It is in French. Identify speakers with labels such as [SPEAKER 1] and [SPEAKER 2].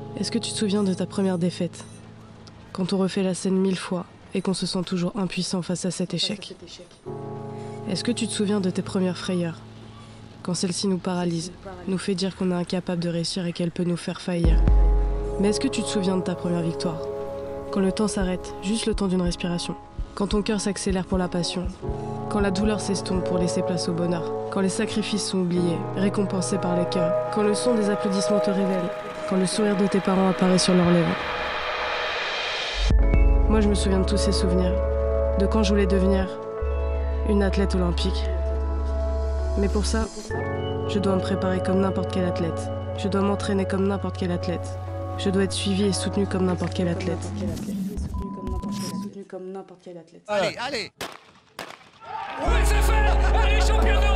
[SPEAKER 1] Est-ce que tu te souviens de ta première défaite? Quand on refait la scène 1000 fois et qu'on se sent toujours impuissant face à cet échec. Est-ce que tu te souviens de tes premières frayeurs? Quand celle-ci nous paralyse, nous fait dire qu'on est incapable de réussir et qu'elle peut nous faire faillir. Mais est-ce que tu te souviens de ta première victoire? Quand le temps s'arrête, juste le temps d'une respiration. Quand ton cœur s'accélère pour la passion. Quand la douleur s'estompe pour laisser place au bonheur. Quand les sacrifices sont oubliés, récompensés par le cœur. Quand le son des applaudissements te révèle. Quand le sourire de tes parents apparaît sur leurs lèvres. Moi, je me souviens de tous ces souvenirs. De quand je voulais devenir une athlète olympique. Mais pour ça, je dois me préparer comme n'importe quel athlète. Je dois m'entraîner comme n'importe quel athlète. Je dois être suivi et soutenu comme n'importe quel athlète.
[SPEAKER 2] Allez, allez! Ouais, c'est fait! Allez, champion